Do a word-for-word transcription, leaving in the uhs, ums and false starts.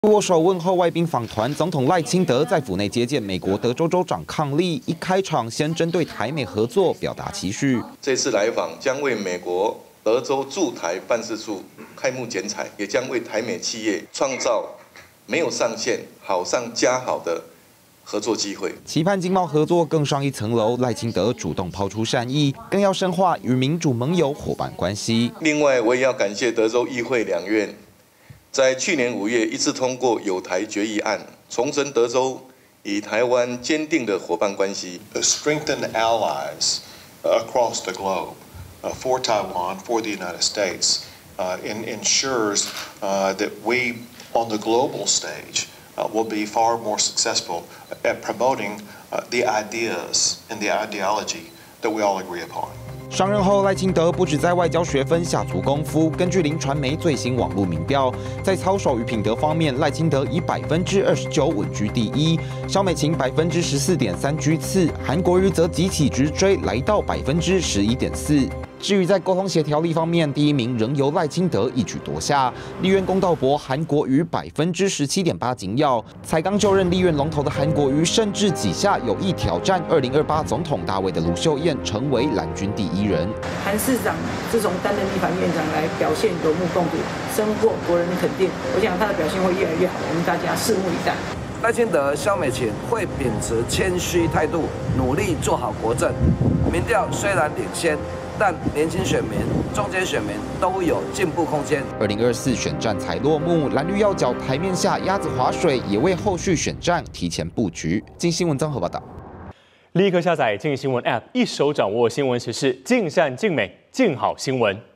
握手问候外宾访团，总统赖清德在府内接见美国德州州长伉俪，一开场先针对台美合作表达期许。 这次来访将为美国德州驻台办事处开幕剪彩，也将为台美企业创造没有上限、好上加好的合作机会。 期盼经贸合作更上一层楼，赖清德主动抛出善意，更要深化与民主盟友伙伴关系。 另外，我也要感谢德州议会两院。 在去年五月一致通过有台决议案，重申德州与台湾坚定的伙伴关系。 Strengthen allies across the globe for Taiwan, for the United States, and ensures that we on the global stage will be far more successful at promoting the ideas and the ideology that we all agree upon. 上任后，赖清德不止在外交学分下足功夫。根据林传媒最新网络民调，在操守与品德方面，赖清德以百分之二十九稳居第一，萧美琴百分之十四点三居次，韩国瑜则急起直追，来到百分之十一点四。 至于在沟通协调力方面，第一名仍由赖清德一举夺下。立院公道伯韩国瑜百分之十七点八紧要，才刚就任立院龙头的韩国瑜，甚至几下有意挑战二零二八总统大位的卢秀燕，成为蓝军第一人。 韩市长自从担任立法院长来，表现有目共睹，深获国人的肯定。我想他的表现会越来越好，我们大家拭目以待。 赖清德、萧美琴会秉持谦虚态度，努力做好国政。民调虽然领先，但年轻选民、中间选民都有进步空间。 二零二四选战才落幕，蓝绿要角台面下鸭子划水，也为后续选战提前布局。经新闻综合报道。 立刻下载静新闻 App， 一手掌握新闻时事，尽善尽美，尽好新闻。